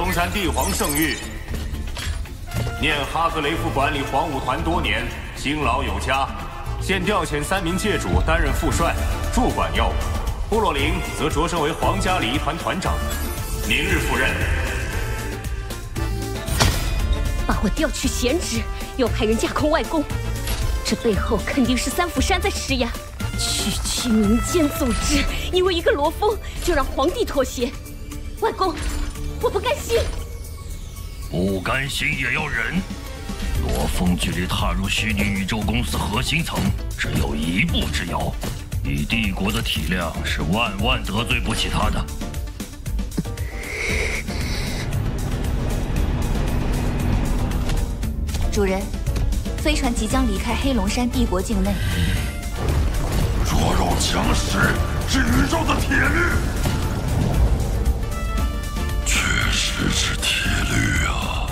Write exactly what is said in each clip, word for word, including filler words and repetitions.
龙山帝皇圣谕：念哈格雷夫管理黄武团多年，辛劳有加，现调遣三名界主担任副帅，驻管要务。部落灵则擢升为皇家礼仪团团长，明日赴任。 把我调去闲职，又派人架空外公，这背后肯定是三府山在施压。 区区民间组织，因为一个罗峰就让皇帝妥协，外公，我不甘心。 不甘心也要忍。罗峰距离踏入虚拟宇宙公司核心层只有一步之遥，以帝国的体量，是万万得罪不起他的。 主人，飞船即将离开黑龙山帝国境内。 弱肉强食是宇宙的铁律，确实是铁律啊！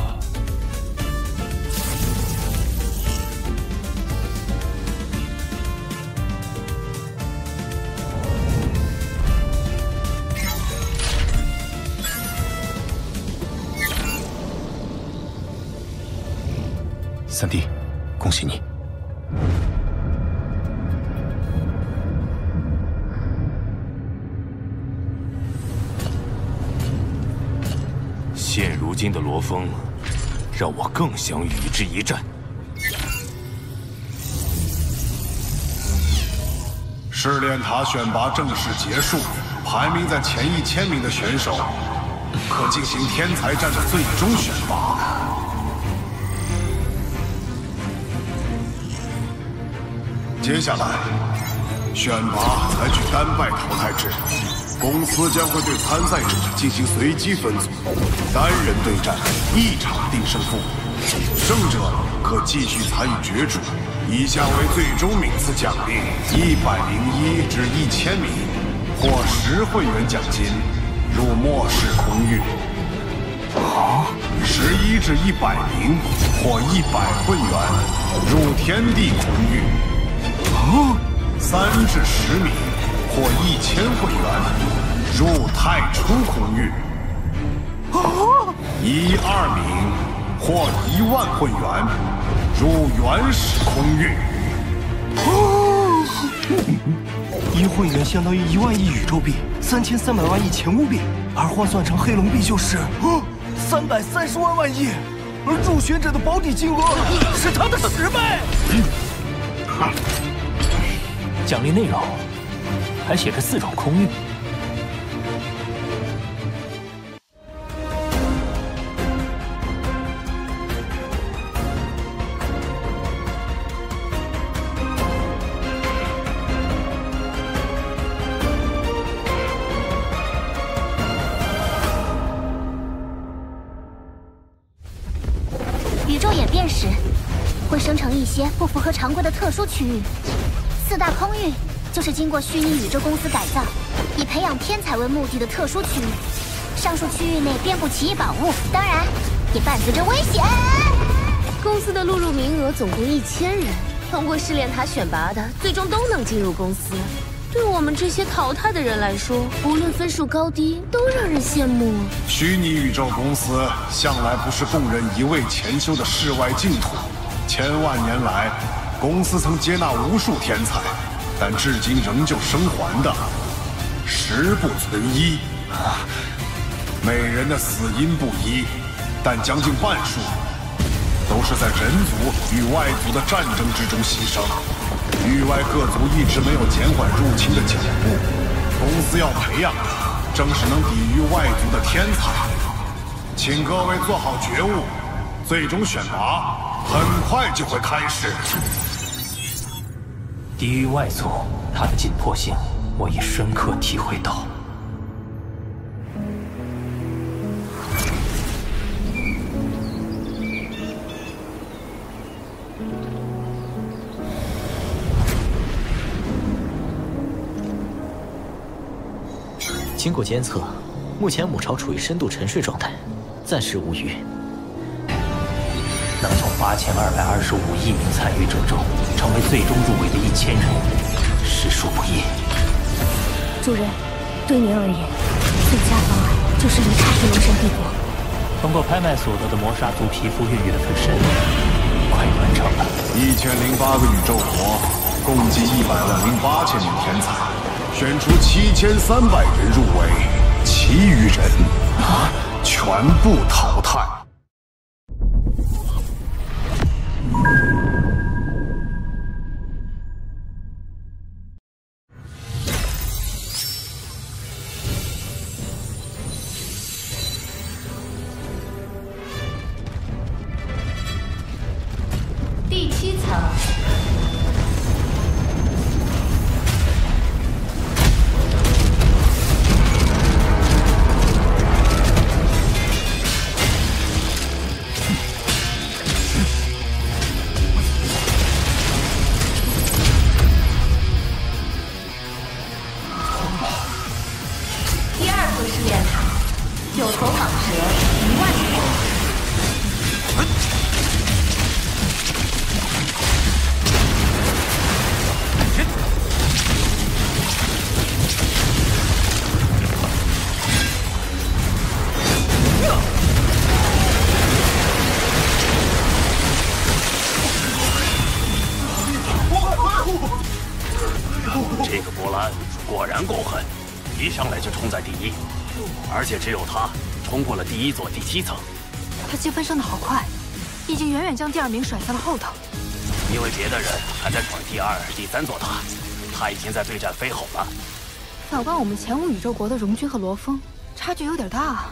三弟，恭喜你！ 现如今的罗峰，让我更想与之一战。 试炼塔选拔正式结束，排名在前一千名的选手，可进行天才战的最终选拔。接下来，选拔采取单败淘汰制。 公司将会对参赛者进行随机分组，单人对战，一场定胜负，胜者可继续参与角逐。以下为最终名次奖励：一百零一至一千名，获十会员奖金，入末世空域；啊，十一至一百名，获一百会员，入天地空域；啊，三至十名。 获一千会员，入太初空域；一二名获一万会员，入原始空域。 一会员相当于一万亿宇宙币，三千三百万亿前物币，而换算成黑龙币就是三百三十万万亿，而入选者的保底金额是他的十倍。 奖励内容。 还写着四种空域。 宇宙演变时，会生成一些不符合常规的特殊区域，四大空域。 就是经过虚拟宇宙公司改造，以培养天才为目的的特殊区域。上述区域内遍布奇异宝物，当然也伴随着危险。 公司的录入名额总共一千人，通过试炼塔选拔的，最终都能进入公司。对我们这些淘汰的人来说，无论分数高低，都让人羡慕。 虚拟宇宙公司向来不是供人一味潜修的世外净土，千万年来，公司曾接纳无数天才。 但至今仍旧生还的，十不存一。每人的死因不一，但将近半数都是在人族与外族的战争之中牺牲。域外各族一直没有减缓入侵的脚步，公司要培养的正是能抵御外族的天才。请各位做好觉悟，最终选拔很快就会开始。 抵御外族，它的紧迫性，我已深刻体会到。经过监测，目前母巢处于深度沉睡状态，暂时无虞。能从八千二百二十五亿名参与者中成为最终入围的一千人，实属不易。 主人，对您而言，最佳方案就是离开黑龙山帝国。 通过拍卖所得的魔杀族皮肤月月分身，快完成了。 一千零八个宇宙国，共计一百万零八千名天才，选出七千三百人入围，其余人啊，全部淘汰。 第七层，第二座试炼塔，九头蟒蛇一万年。 这个波兰果然够狠，一上来就冲在第一，而且只有他冲过了第一座第七层。 他积分升得好快，已经远远将第二名甩在了后头。 因为别的人还在闯第二、第三座塔，他已经在对战飞吼了。 反观我们前五宇宙国的荣军和罗峰，差距有点大。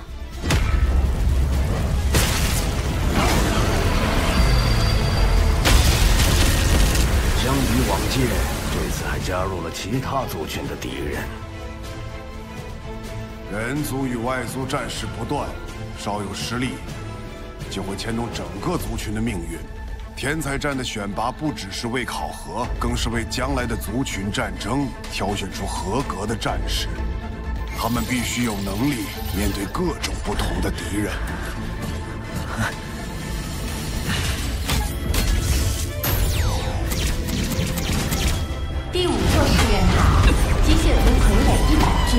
相比往届，这次还加入了其他族群的敌人。 人族与外族战事不断，稍有失利，就会牵动整个族群的命运。天才战的选拔不只是为考核，更是为将来的族群战争挑选出合格的战士。他们必须有能力面对各种不同的敌人。 第五座试验塔，机械族傀儡一百具。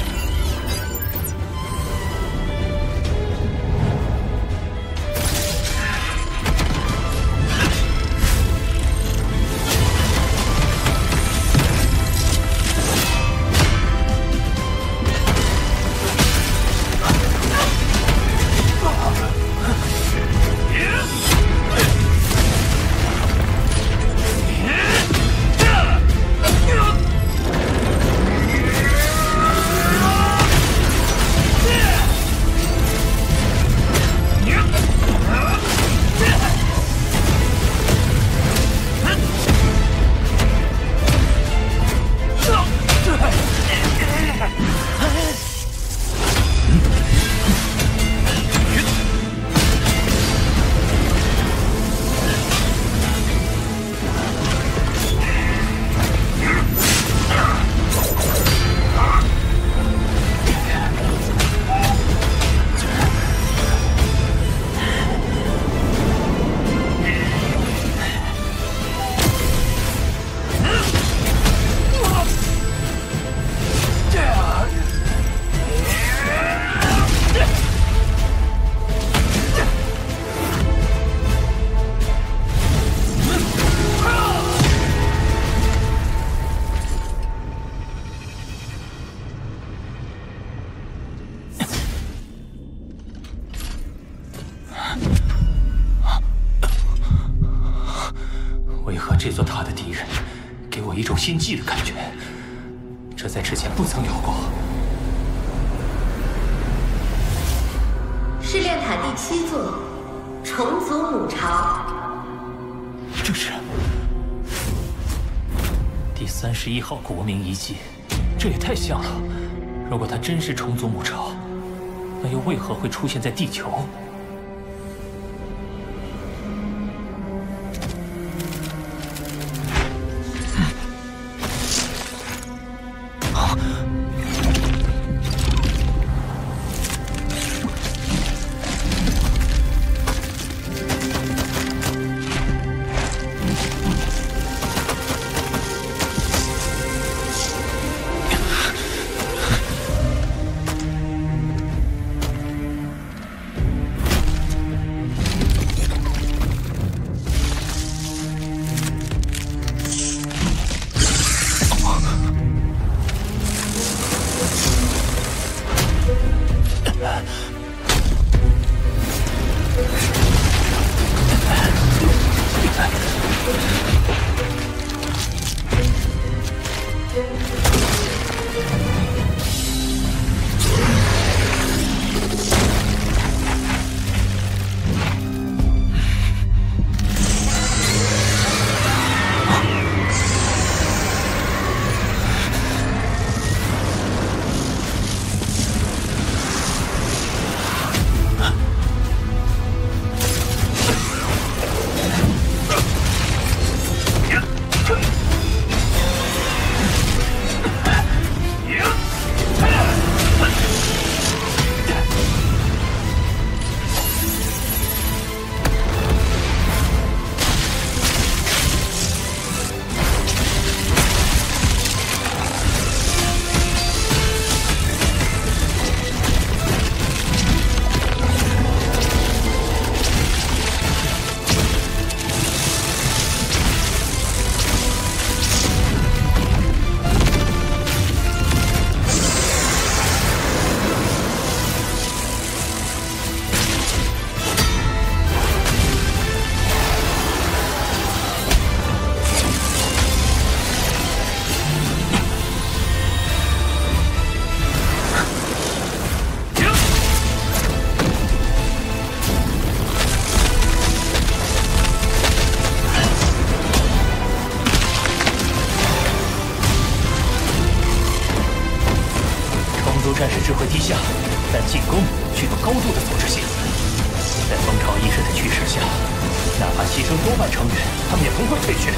这座塔的敌人给我一种心悸的感觉，这在之前不曾有过。 试炼塔第七座，重组母巢。 这是第三十一号国民遗迹，这也太像了。如果它真是重组母巢，那又为何会出现在地球？ 势会低下，但进攻具有高度的组织性。在蜂巢意识的驱使下，哪怕牺牲多万成员，他们也不会退却。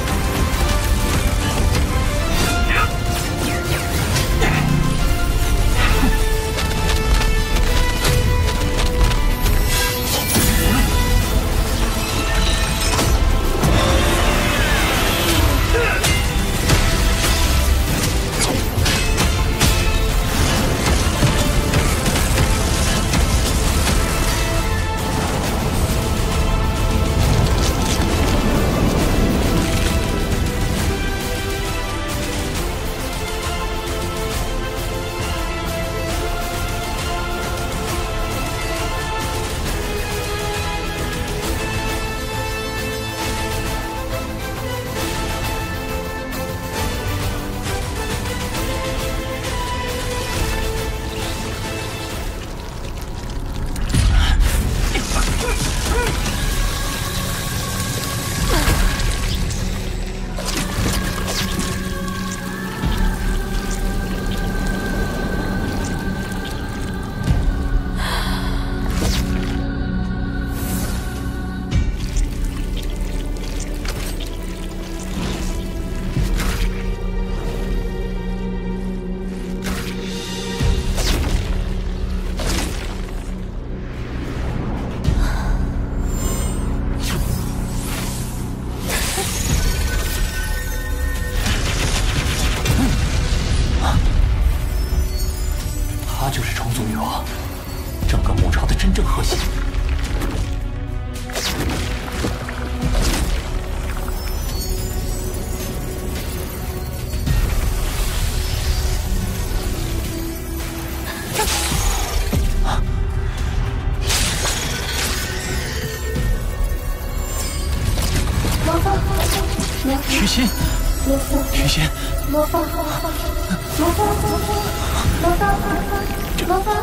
徐心，徐心， 魔方，魔方，魔方，魔方，魔方，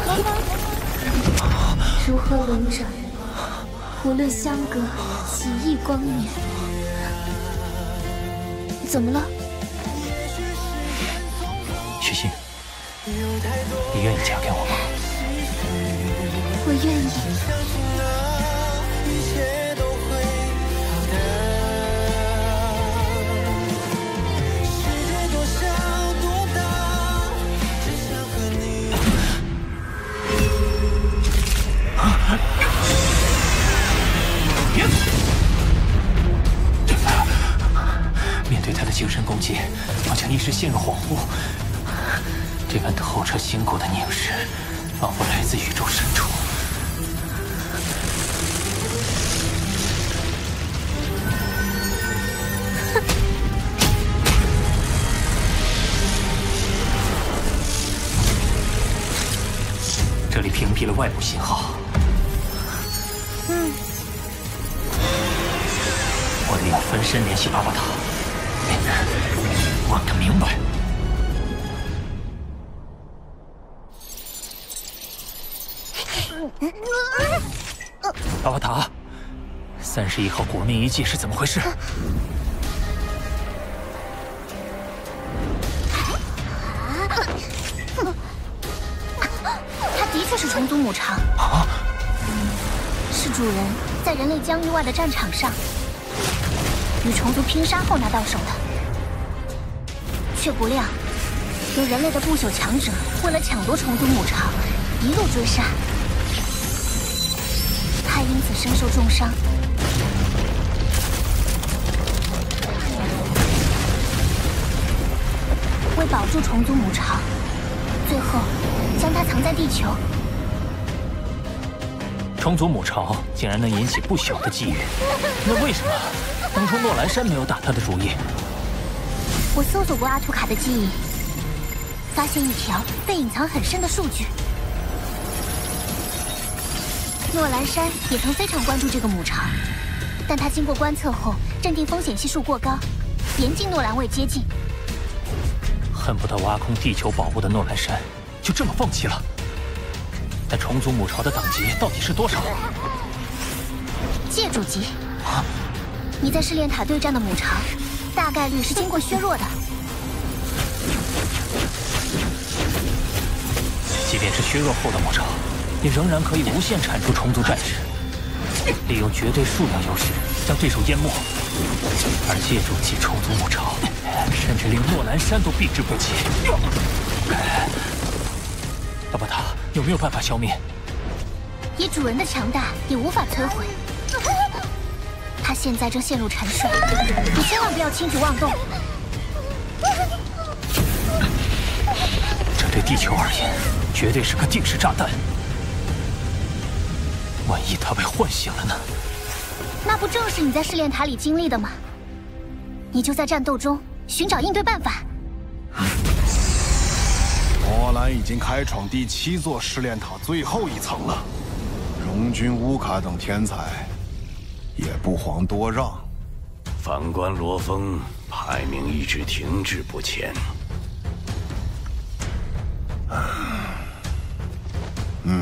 如何轮转？无论相隔几亿光年。怎么了？ 徐心，你愿意嫁给我吗？ 我愿意。 面对他的精神攻击，好像一时陷入恍惚。这般透彻心骨的凝视，仿佛来自宇宙深处。这里屏蔽了外部信号。 嗯。 我得用分身联系巴巴塔，让他明白。巴巴塔，三十一号国命遗迹是怎么回事？ 他的确是虫族母巢， 啊， 是主人在人类疆域外的战场上。 与虫族拼杀后拿到手的，却不料有人类的不朽强者为了抢夺虫族母巢，一路追杀，他因此身受重伤。为保住虫族母巢，最后将它藏在地球。 虫族母巢竟然能引起不朽的机遇，那为什么？ 当初诺兰山没有打他的主意。 我搜索过阿图卡的记忆，发现一条被隐藏很深的数据。诺兰山也曾非常关注这个母巢，但他经过观测后，认定风险系数过高，严禁诺兰卫接近。 恨不得挖空地球保护的诺兰山，就这么放弃了。那虫族母巢的等级到底是多少？ 界主级。 啊！ 你在试炼塔对战的母巢，大概率是经过削弱的。 便是削弱后的母巢，也仍然可以无限产出虫族战士，利用绝对数量优势将对手淹没，而借助其虫族母巢，甚至令诺兰山都避之不及。老伯塔，有没有办法消灭？ 以主人的强大，也无法摧毁。他现在正陷入沉睡，你千万不要轻举妄动。 这对地球而言，绝对是个定时炸弹。万一他被唤醒了呢？ 那不正是你在试炼塔里经历的吗？你就在战斗中寻找应对办法。 诺兰已经开创第七座试炼塔最后一层了，荣军、乌卡等天才也不遑多让。 反观罗峰，排名一直停滞不前。 嗯。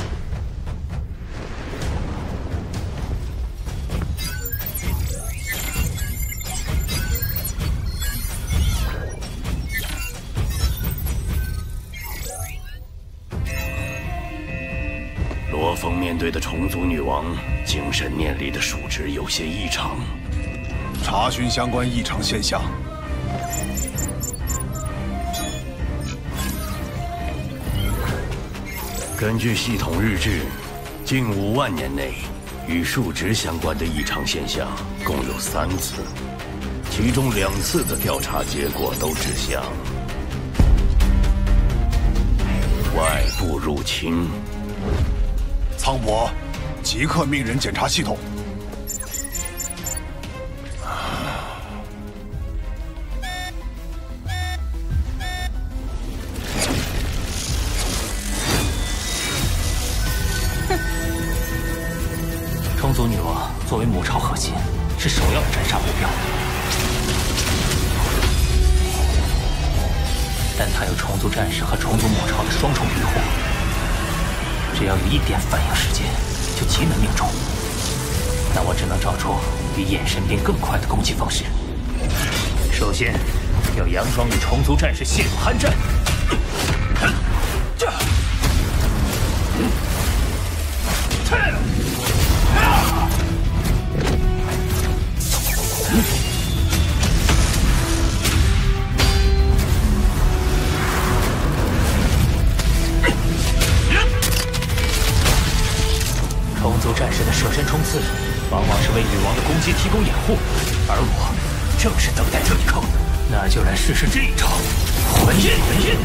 罗峰面对的虫族女王，精神念力的数值有些异常。 查询相关异常现象。 根据系统日志，近五万年内与数值相关的异常现象共有三次，其中两次的调查结果都指向外部入侵。 苍伯，即刻命人检查系统。 虫族女王作为母巢核心，是首要的斩杀目标。但她有虫族战士和虫族母巢的双重庇护，只要有一点反应时间，就极能命中。那我只能找出比眼神兵更快的攻击方式。首先，要佯装与虫族战士陷入酣战。这。虫族战士的舍身冲刺，往往是为女王的攻击提供掩护，而我正是等待这一刻。那就来试试这一招，魂印！魂印！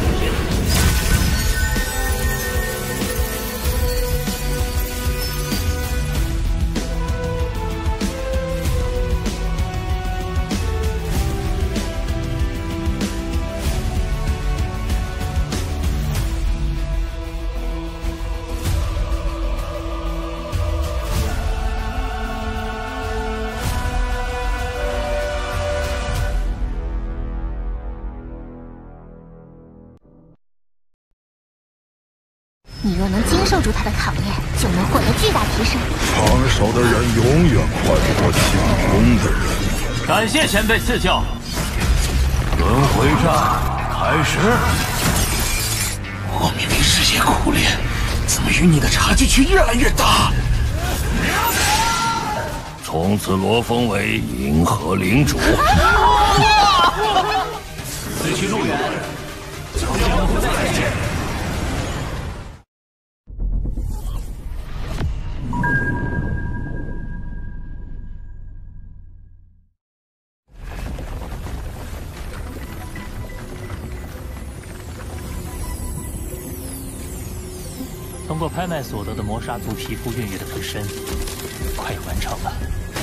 你若能经受住他的考验，就能获得巨大提升。 长手的人永远快不过轻功的人。 感谢前辈赐教。 轮回战开始。 我明明日夜苦练，怎么与你的差距却越来越大？ 从此罗峰为银河领主。 此去路远，就将不再见。通过拍卖所得的魔杀族皮肤孕育的分身，快完成了。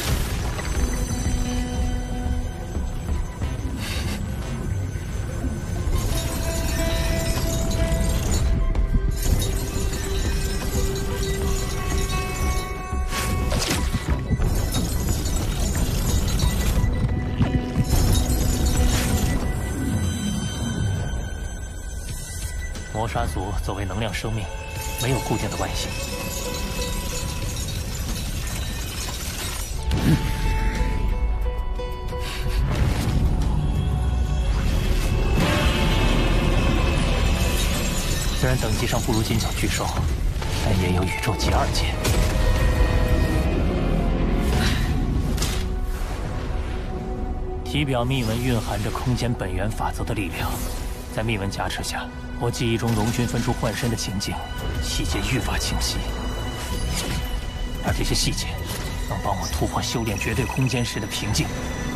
魔杀族作为能量生命，没有固定的外形。虽然等等级上不如金角巨兽，但也有宇宙级二阶。体表秘纹蕴含着空间本源法则的力量，在秘纹加持下，我记忆中龙君分出换身的情景，细节愈发清晰。而这些细节能帮我突破修炼绝对空间时的瓶颈。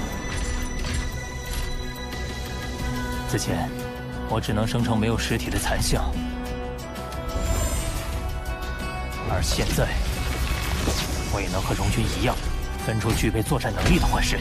此前，我只能生成没有实体的残像，而现在，我也能和荣君一样，分出具备作战能力的幻身。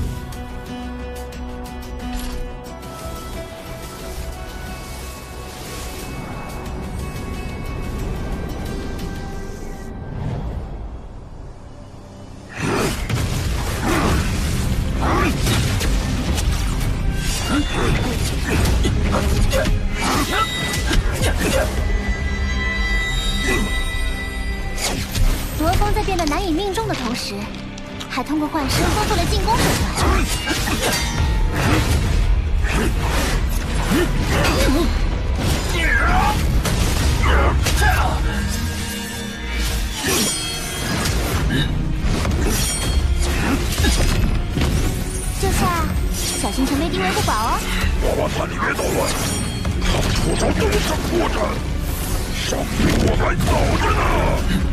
罗峰在变得难以命中的同时，还通过幻身丰富了进攻手段。这下小心成被定位不保哦。 娃娃团，你别捣乱，他们出招都是破绽，伤比我还早着呢。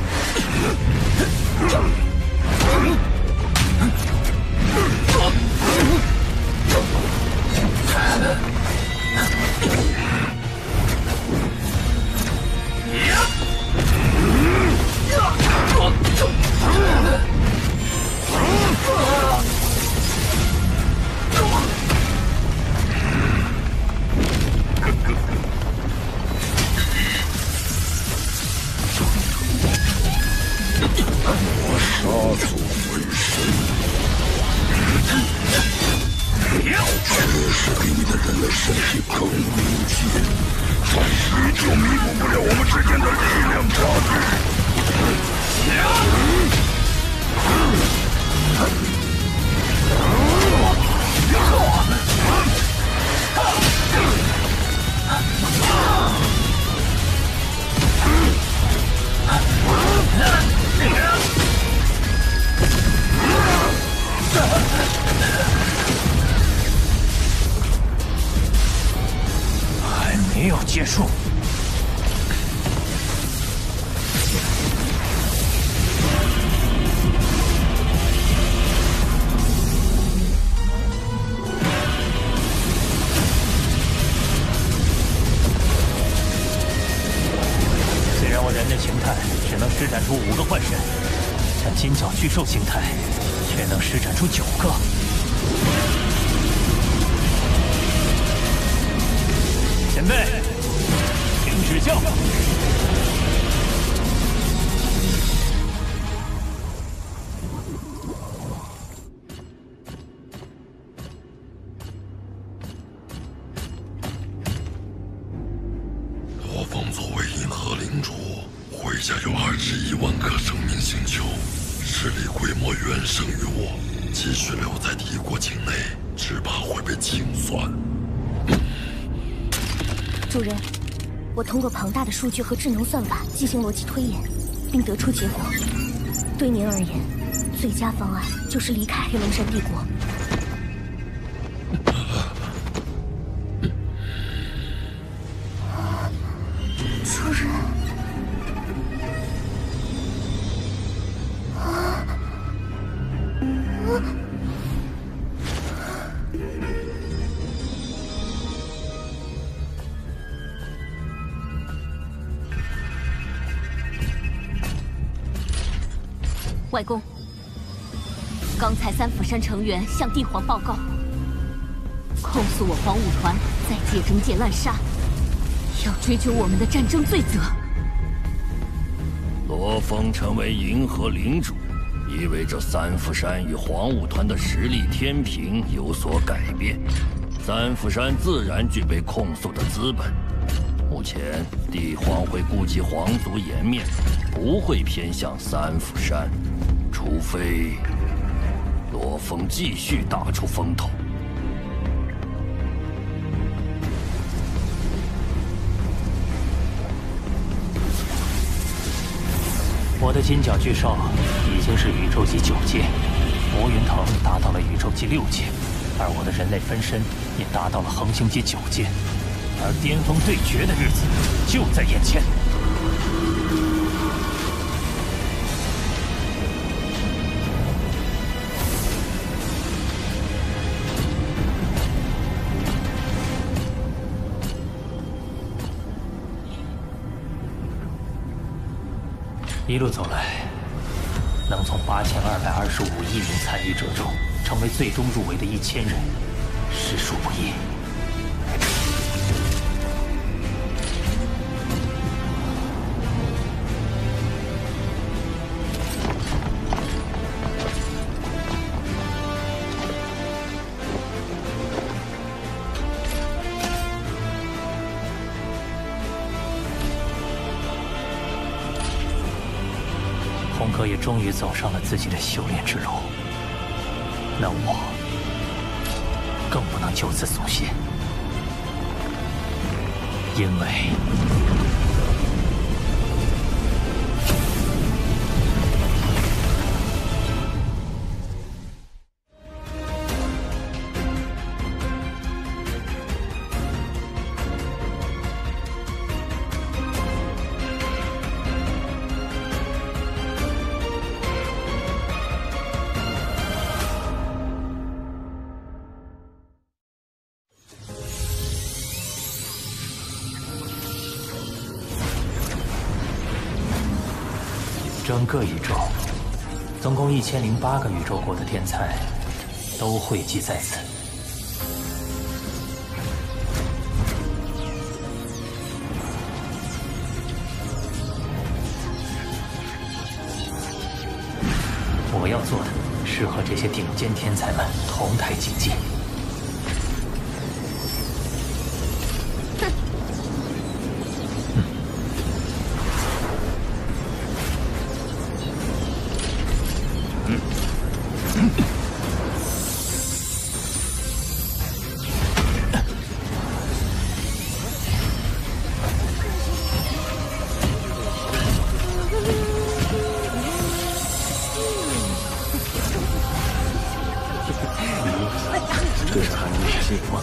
我杀足回身，确实比你的人类身体更敏捷，但依旧弥补不了我们之间的力量差距。 还没有结束。虽然我人类形态只能施展出五个幻身，但金角巨兽形态却能施展出九个。前辈，请指教。 罗峰作为银河领主，麾下有二十一万颗生命星球，势力规模远胜于我。继续留在帝国境内，只怕会被清算。 主人，我通过庞大的数据和智能算法进行逻辑推演，并得出结果。对您而言，最佳方案就是离开黑龙山帝国。主人，啊，嗯。 外公，刚才三府山成员向帝皇报告，控诉我黄武团在界中界滥杀，要追究我们的战争罪责。 罗峰成为银河领主，意味着三府山与黄武团的实力天平有所改变，三府山自然具备控诉的资本。目前帝皇会顾及皇族颜面，不会偏向三府山，除非罗峰继续打出风头。 我的金角巨兽已经是宇宙级九阶，魔云腾达到了宇宙级六阶，而我的人类分身也达到了恒星级九阶，而巅峰对决的日子就在眼前。一路走来，能从八千二百二十五亿名参与者中成为最终入围的一千人，实属不易。红哥也终于走上了自己的修炼之路，那我更不能就此松懈，因为整个宇宙，总共一千零八个宇宙国的天才，都汇集在此。我要做的是和这些顶尖天才们同台竞技。 这是韩女士吗？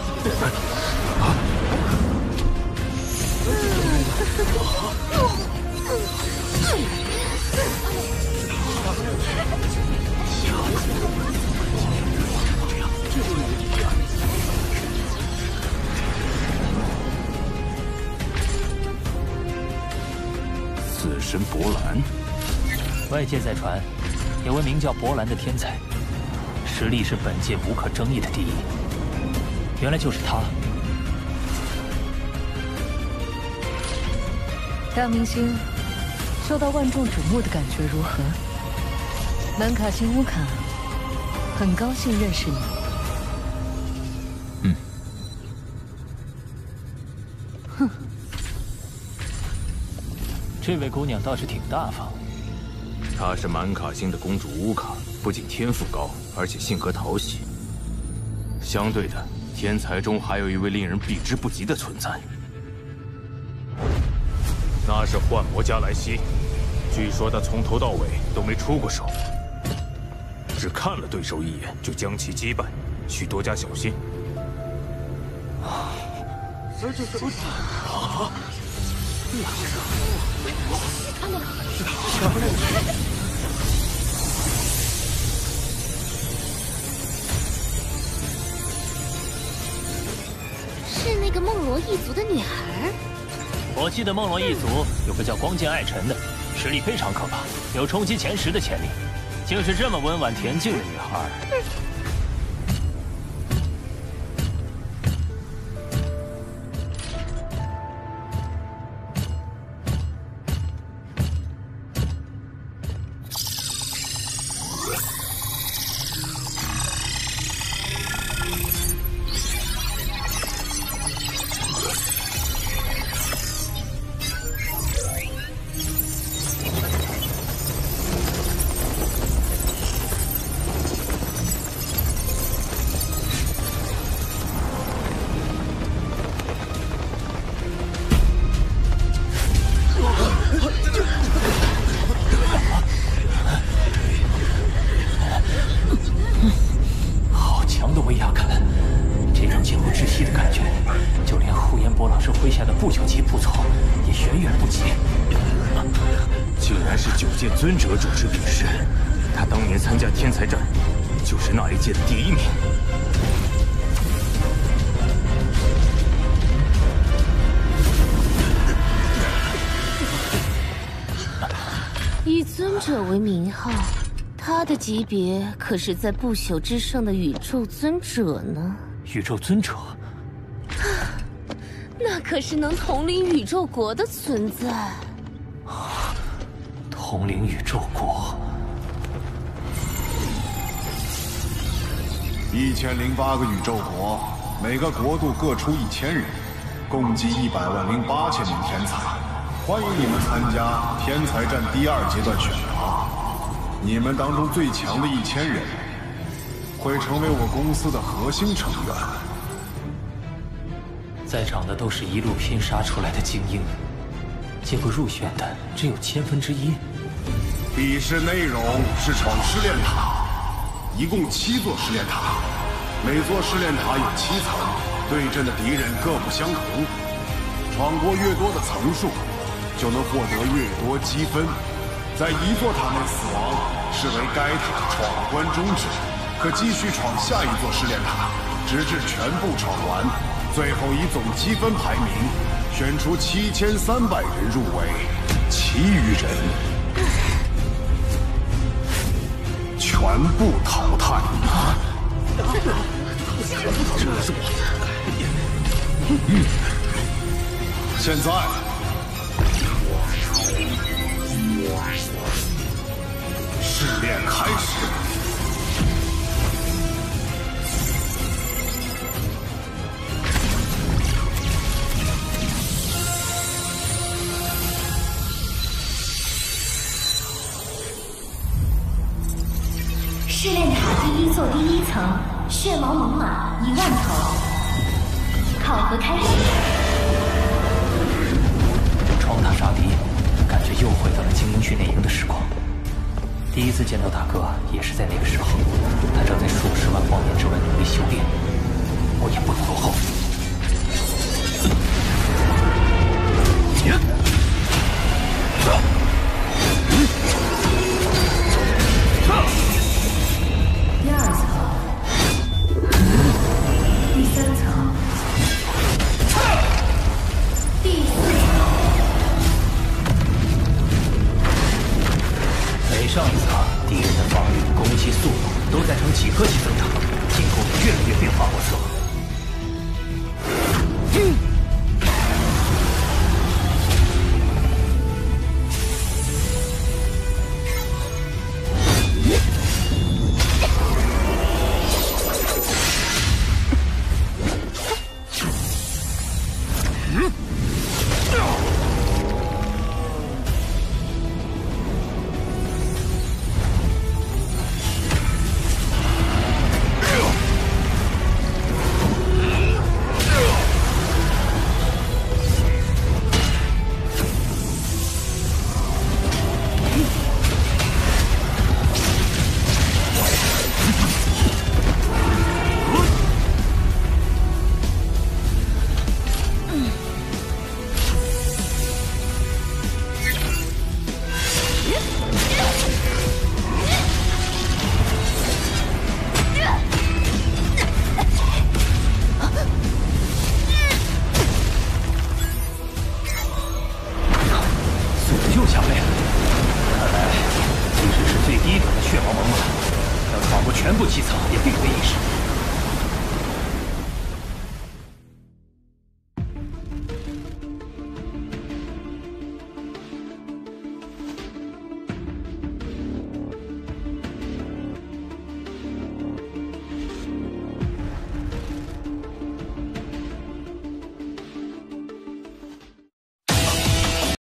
死神博兰， 外界在传，有位名叫博兰的天才，实力是本界无可争议的第一。原来就是他。 大明星，受到万众瞩目的感觉如何？南卡星乌卡，很高兴认识你。 嗯。 哼。 这位姑娘倒是挺大方。 她是满卡星的公主乌卡，不仅天赋高，而且性格讨喜。相对的，天才中还有一位令人避之不及的存在，那是幻魔加莱西。据说他从头到尾都没出过手，只看了对手一眼就将其击败，需多加小心。这就是啊！ 是那个梦罗一族的女孩。 我记得梦罗一族有个叫光剑爱臣的，实力非常可怕，有冲击前十的潜力。竟是这么温婉恬静的女孩。 尊者主持比试，他当年参加天才战，就是那一届的第一名。 以尊者为名号，他的级别可是在不朽之上的宇宙尊者呢。 宇宙尊者， 那可是能统领宇宙国的存在。 统领宇宙国。 一千零八个宇宙国，每个国度各出一千人，共计一百万零八千名天才。欢迎你们参加天才战第二阶段选拔。你们当中最强的一千人，会成为我公司的核心成员。 在场的都是一路拼杀出来的精英，结果入选的只有千分之一。 比试内容是闯试炼塔，一共七座试炼塔，每座试炼塔有七层，对阵的敌人各不相同。闯过越多的层数，就能获得越多积分。在一座塔内死亡，视为该塔闯关终止，可继续闯下一座试炼塔，直至全部闯完。最后以总积分排名，选出七千三百人入围，其余人全部淘汰。现在，试炼开始。 试炼塔第一座第一层，血毛猛犸一万头。考核开始。 闯塔杀敌，感觉又回到了精英训练营的时光。第一次见到大哥也是在那个时候，他正在数十万光年之外努力修炼，我也不能落后。 第二层，第三层，第四层。 每上一层，敌人的防御、攻击速度都在呈几何级增长，进攻也越来越变化莫测。嗯全部七层也并非易事。